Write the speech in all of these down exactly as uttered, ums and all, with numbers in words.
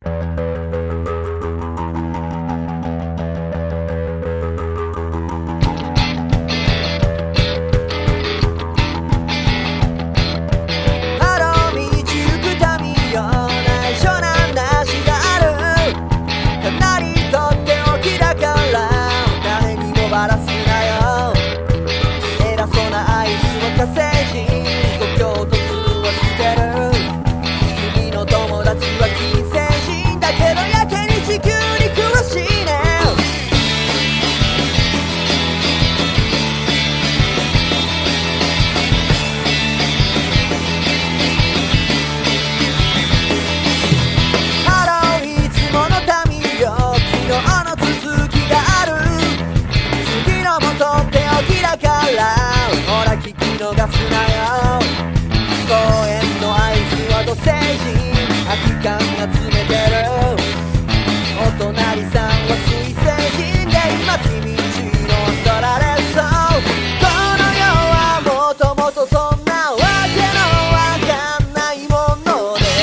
逃すなよ。公園のアイスは土星人、空き缶集めてる。お隣さんは水星人で今君んち乗っ取られそう。この世はもともとそんなわけのわかんないもので、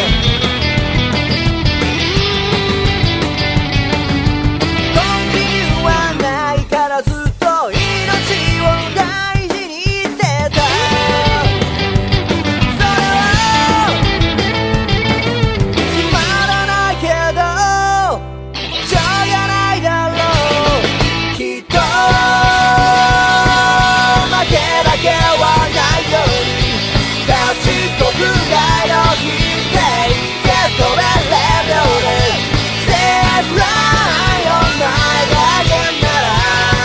コンビニはないからずっと命を大事にしてた。それはつまらないけどしょうがないだろう。きっと負けだけはないように賢くガイド引いていけ飛べレベルでセーフライオンないだけなら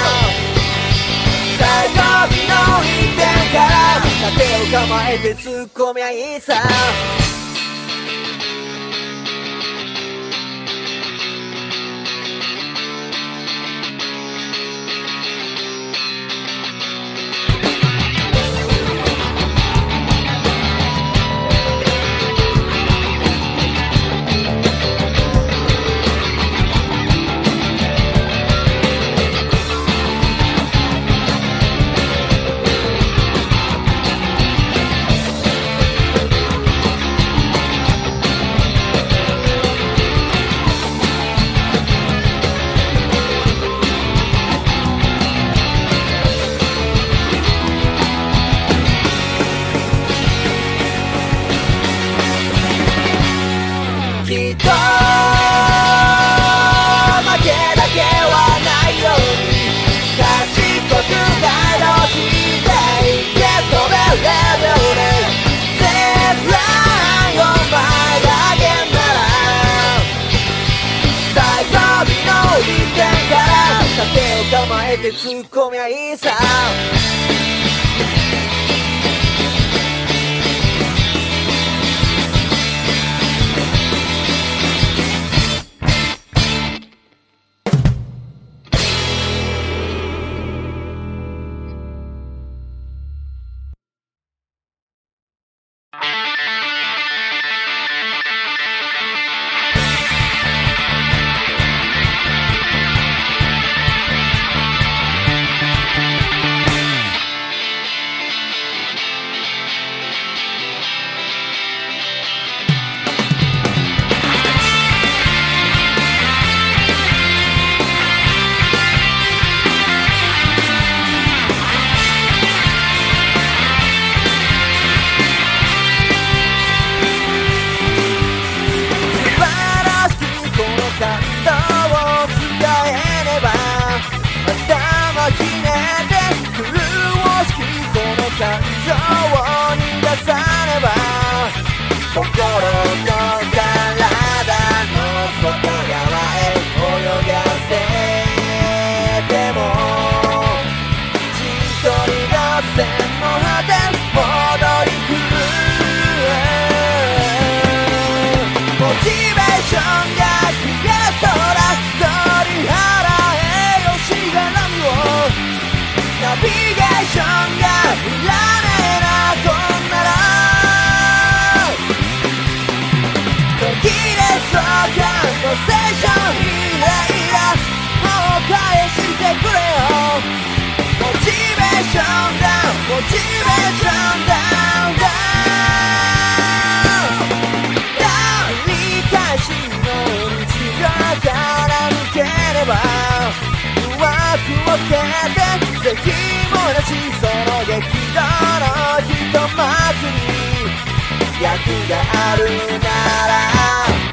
最後尾の一点から盾を構えて突っ込みゃいいさ。きっと負けだけはないように賢くガイド引いていけ飛べレベルでセーフライオン前だけなら最後尾の一点から盾を構えて突っ込みゃいいさ。感情を逃がさねば心と体の外側へ泳がせても陣取り合戦の果て戻り来るモチベーションが消えそうだ。取り払えよしがらみをナビゲーションがいらねえなこんなら途切れそうかのセッションイライラもう返してくれよ。モチベーションダウンモチベーションダウンダウンダウン繰り返しのてぜひもなしその激動の一幕に役があるなら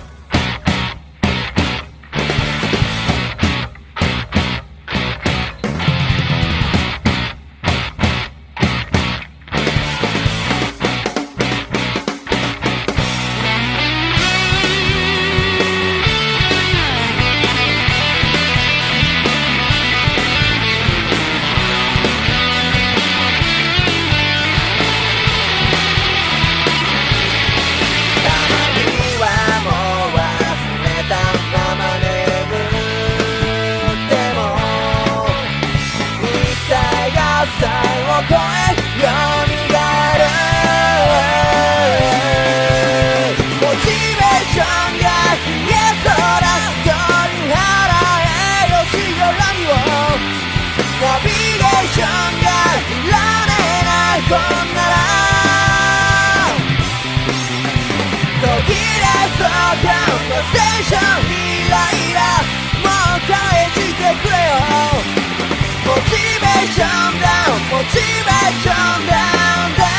こんなら途切れそうかのステーションイライラもう返してくれよモチベーションダウンモチベーションダウンダウンダウン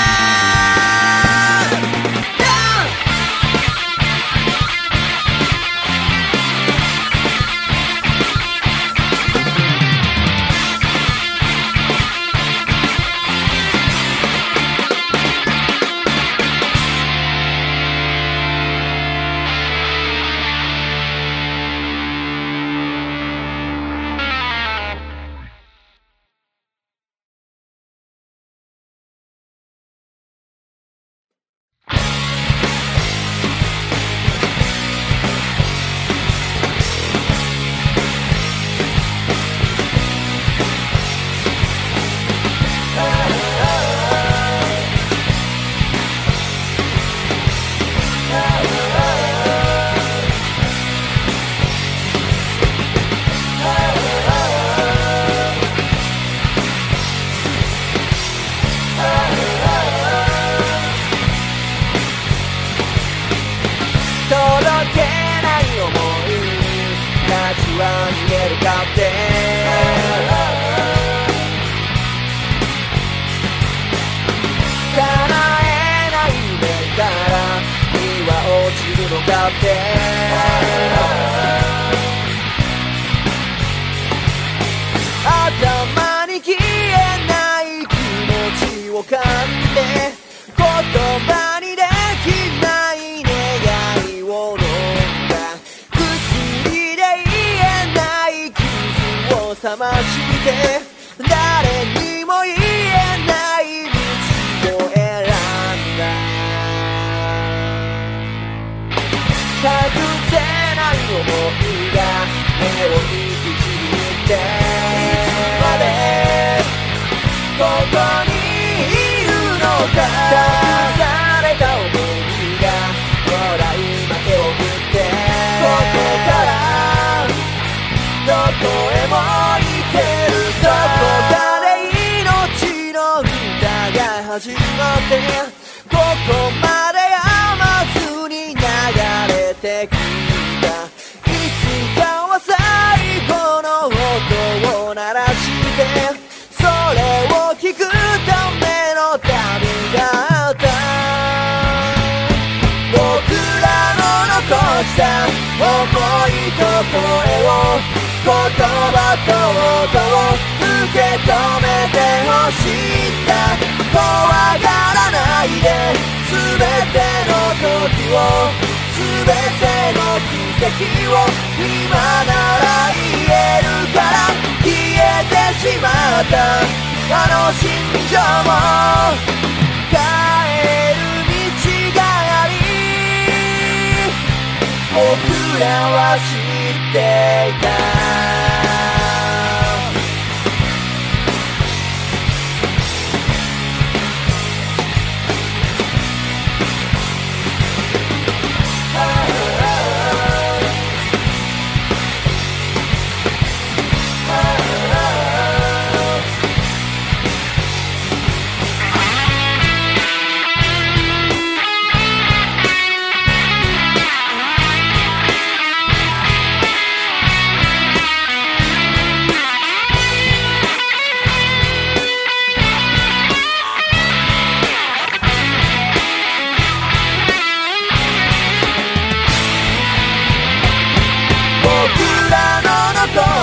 頭に消えない気持ちを噛んで言葉にできない願いを飲んだ薬で言えない傷を覚まして誰にも言えない道を選んだ隠せない想いが目を引きちぎっていつまでここにいるのか隠された想いがほら今手を振ってここからどこへも行けるどこかで命の歌が始まってここまでやまずに流れてきたいつかは最後の音を鳴らしてそれを聞くための旅だった僕らの残した想いと声を言葉と音を受け止めてほしいんだ怖がらないで全ての時を全ての奇跡を今なら言えるから消えてしまったあの心情も帰る道があり僕らは知っていた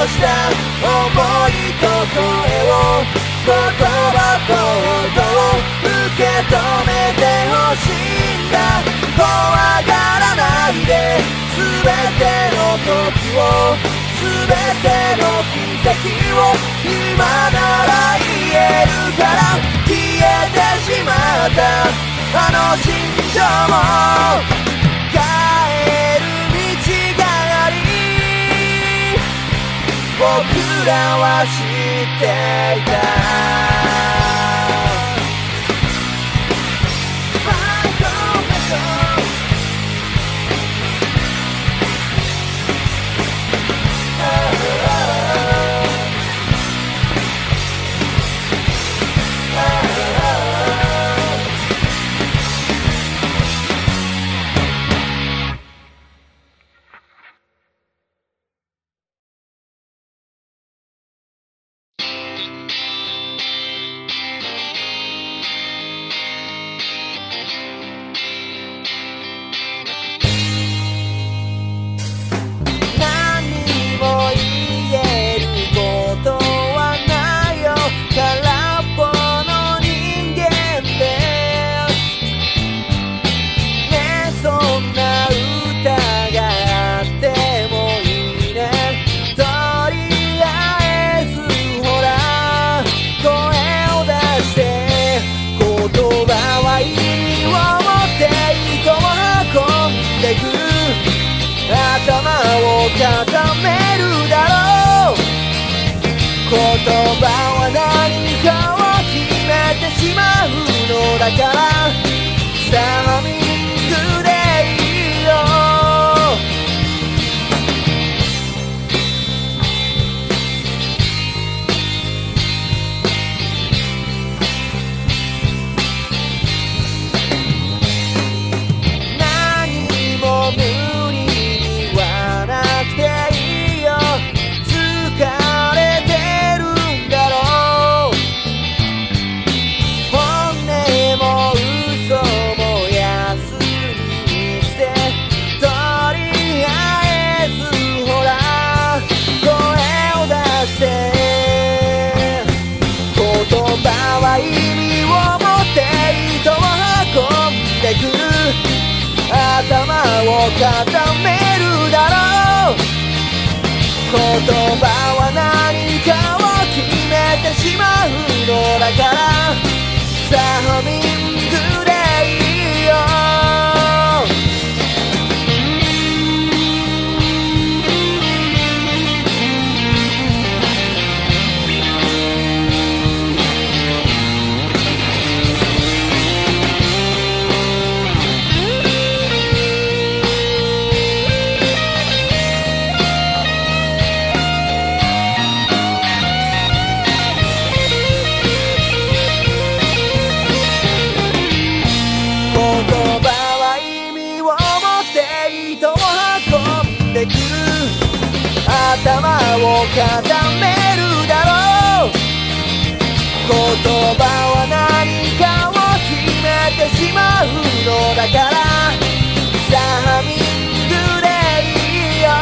した想いと声を言葉と音を受け止めてほしいんだ。怖がらないで全ての時を全ての奇跡を今なら言えるから。消えてしまったあの心情も帰る道があり僕らは知っていた。固めるだろう。言葉は何かを決めてしまうのだからサミングでいいよ。何も無理にはなくていいよ。疲れてるんだろう。本音も嘘も休みにしてとりあえずほら声を出して言葉は意味を持って人を運んでくる。頭を固めるだろう。言葉は何かを決めてしまうのだからサミングでいいよ。頭を固めるだろう。言葉は何かを決めてしまうのだからサミングでいいよ。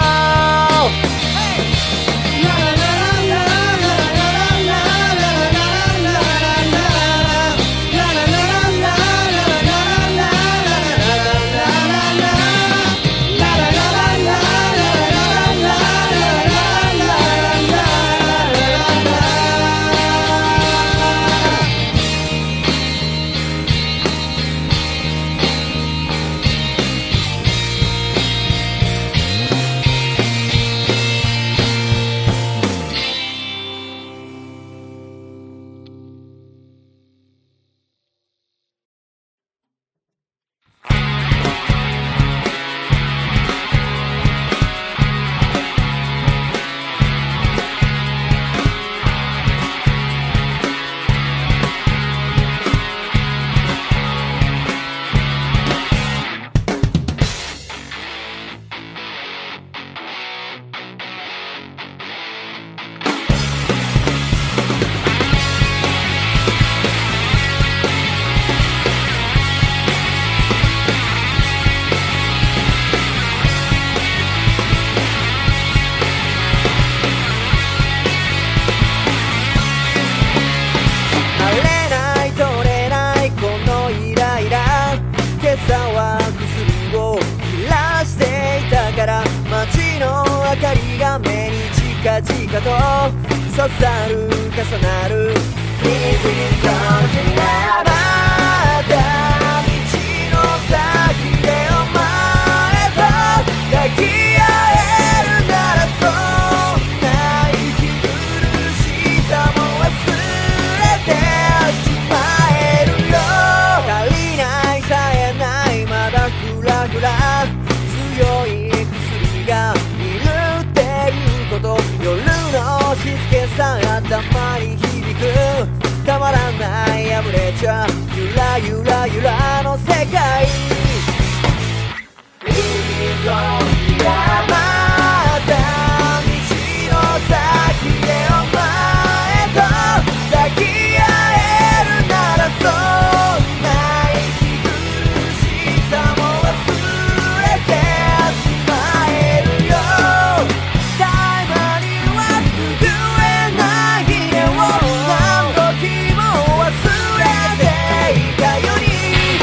近々と刺さる重なる水に感じなまた道の先でお前と抱き合えるならそんな息苦しさも忘れてしまえるよ足りないさえないまだフラフラ強い薬がいるっていうこと夜の静けさ頭に響くたまらない破れちゃゆらゆらゆらの世界また道の先でお前と抱き合えるならそんな息苦しさも忘れてしまえるよたまには救えない日を何時も忘れていたように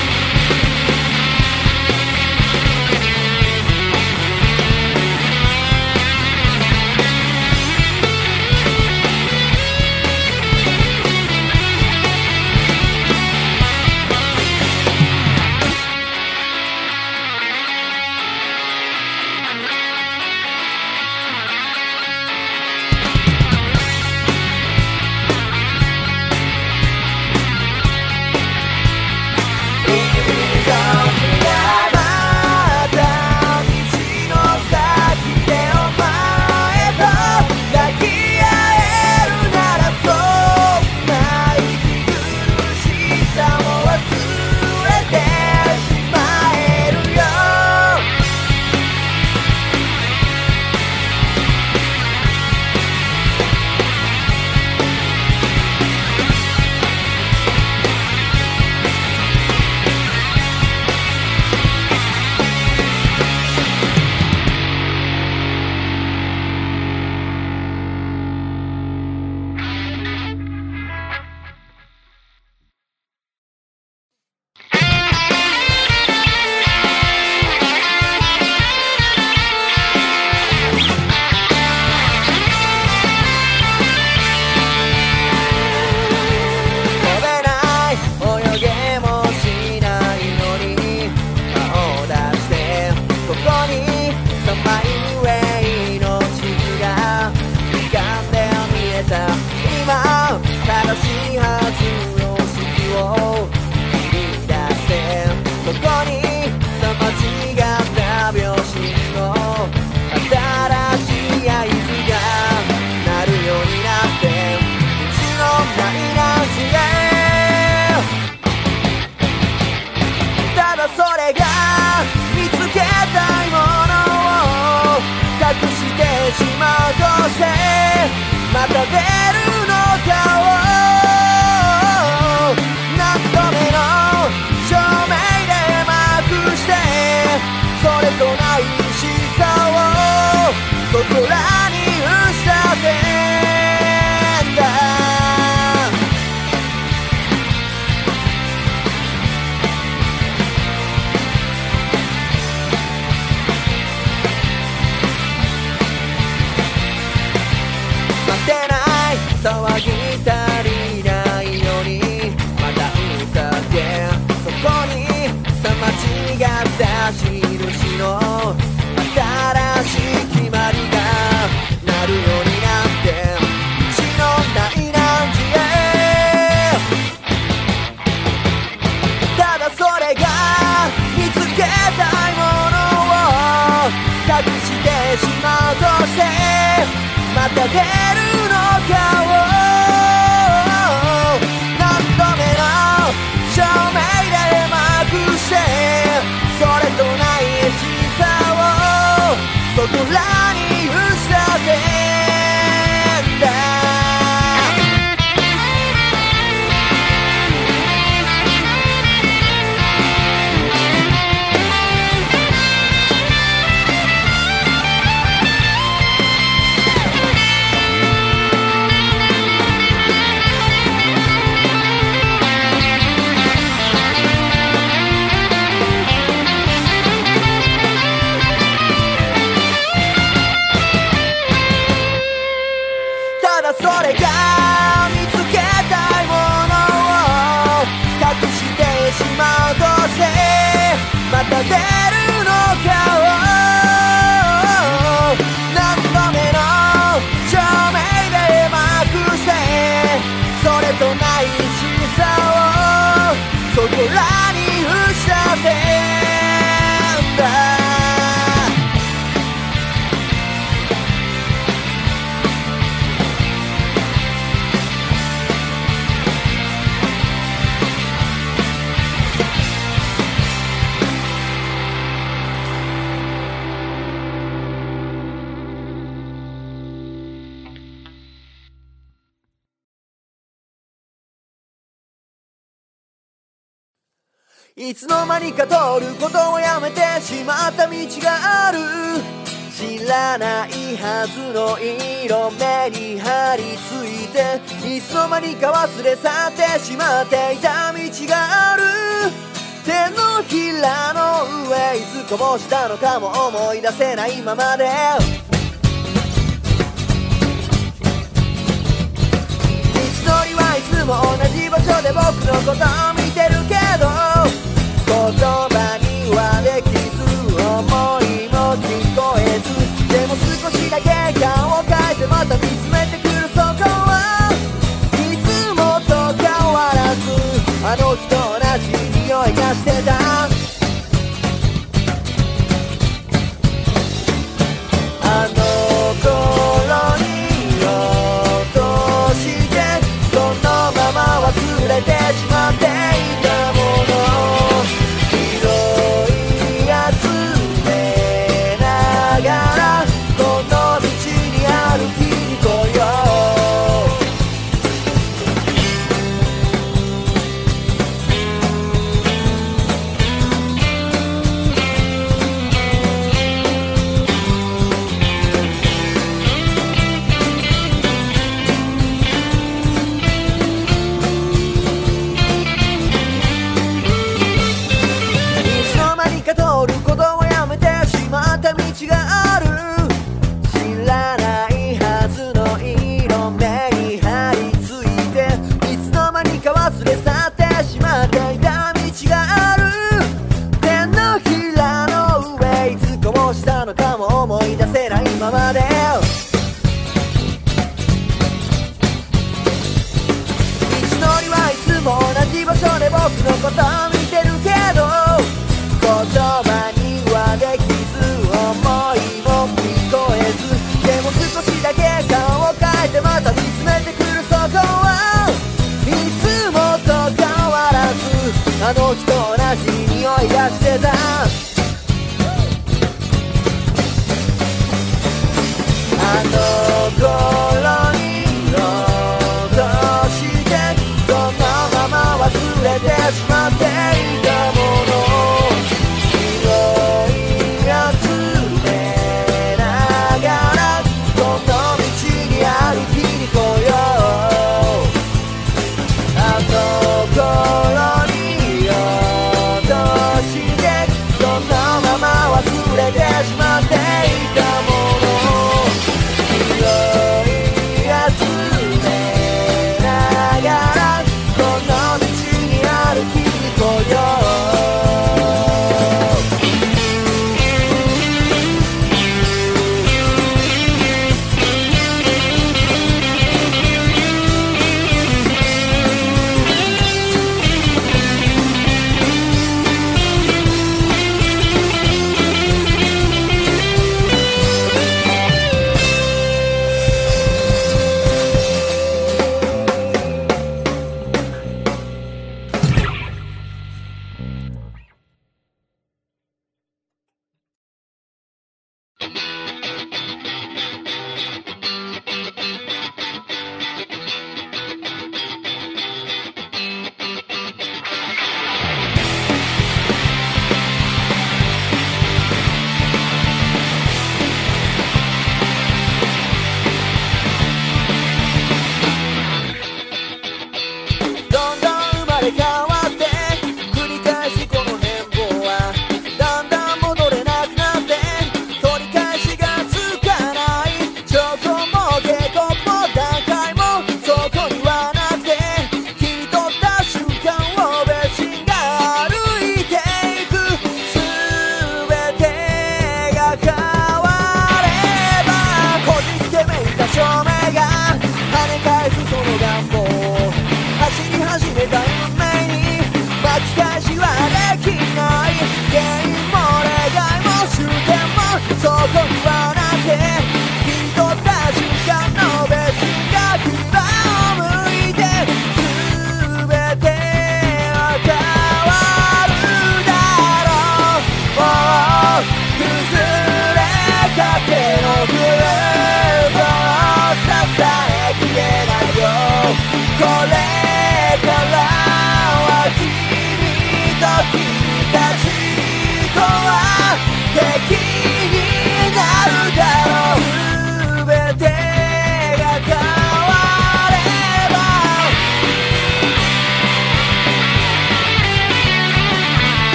また出るのかを何度目の証明でまくしてそれとないしさをそこらに打ち立てんだ騒ぎ足りないようにまた歌ってそこにさ間違った印の新しい決まりがなるようになって道のない何時へただそれが見つけたいものを隠してしまうとしてまた出るのかを何度目の証明でまくしてそれとないしさをそこらに打ち立てんだいつの間にか通ることをやめてしまった道がある。知らないはずの色目に張り付いて、いつの間にか忘れ去ってしまっていた道がある。手のひらの上いつこぼしたのかも思い出せないままで、道のりはいつも同じ場所で僕のことを見てるけど、言葉にはできず思いも聞こえず、でも少しだけ顔を変えてまた見つめてくるそこはいつもと変わらずあの日と同じ匂いがしてた。あの頃に落としてそのまま忘れてしまっていたもの拾い集め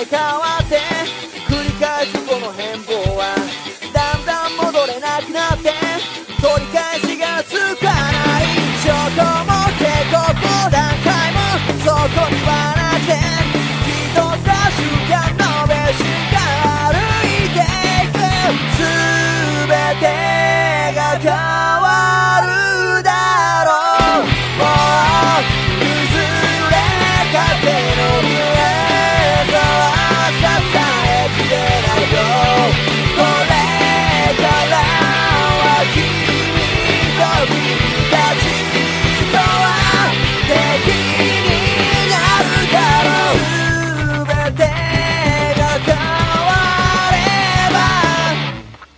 れ変わって繰り返すこの変貌はだんだん戻れなくなって取り返しがつかない証拠も警告も段階もそこにはなくて一つの瞬間のベシが歩いていく全てが変わるだろうもう崩れかけの胸とは支えきれないよこれからは君と君たちとは敵になるだろう全てが変われば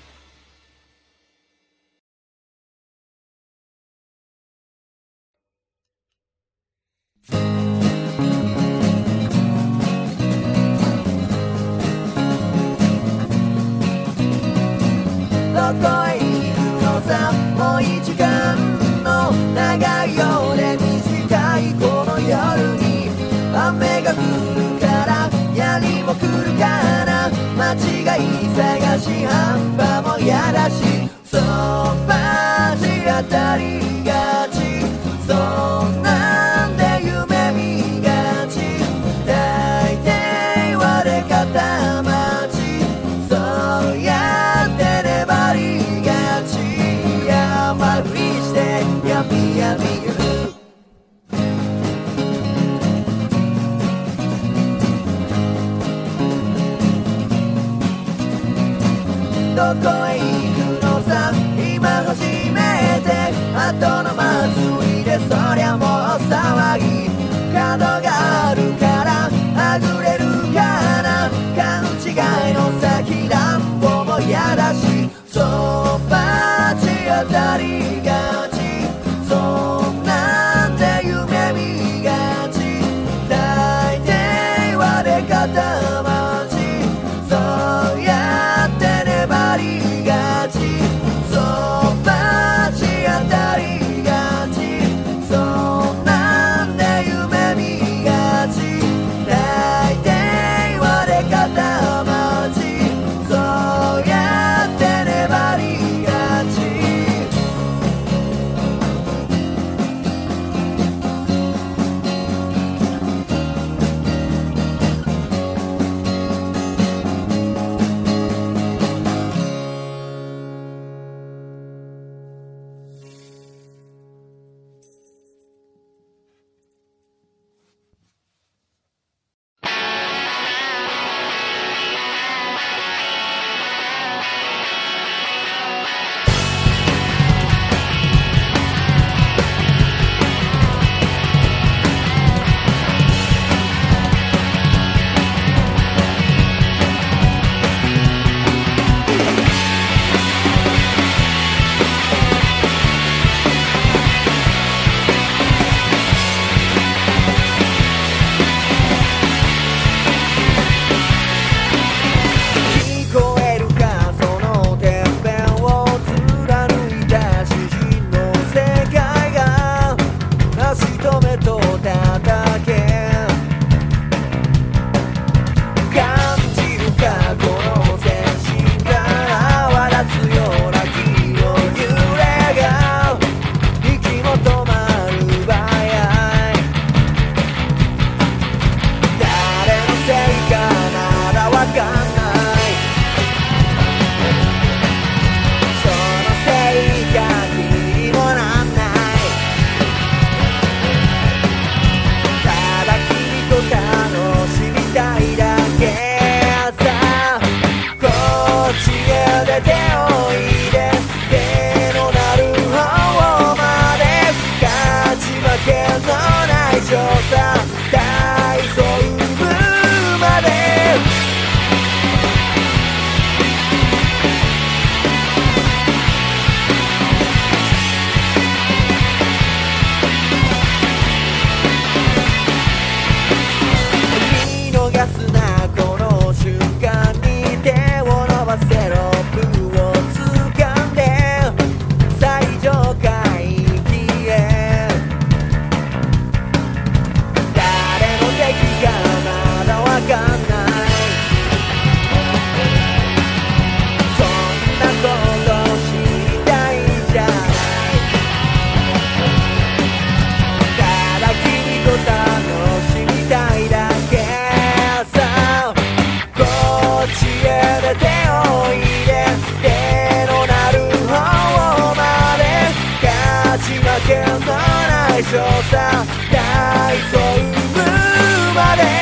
どこへ行くのさもういちじかんの長いようで短いこの夜に雨が降るから槍も来るかな間違い探し半端もやだしそっぱち当たりがちそんなんで夢見がち大抵割れ方待ちそうやって粘りがち山ふりしてやみやみ言うどこへ行くのさ今初めて後の祭りでそりゃもう騒ぎ角があるからはぐれるかな勘違いの先乱暴もやだしそっぱち当たりがちそんなんで夢見がち大抵割れ方待ちそうやって粘り調査大丈夫まで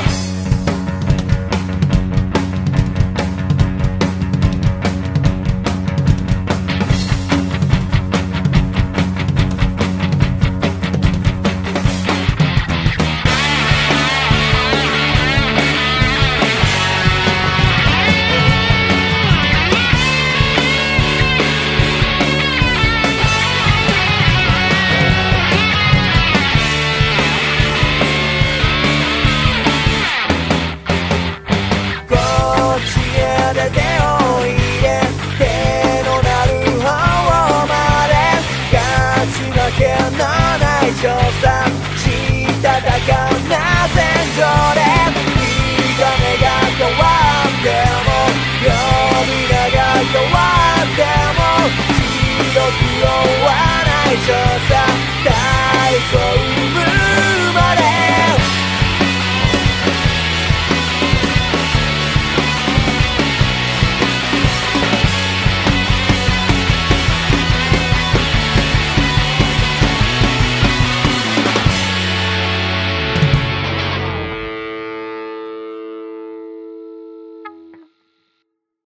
手を入れ手のなる方まで勝ち負けのない調査したたかな戦場で見た目が変わっても呼び名が変わっても白黒は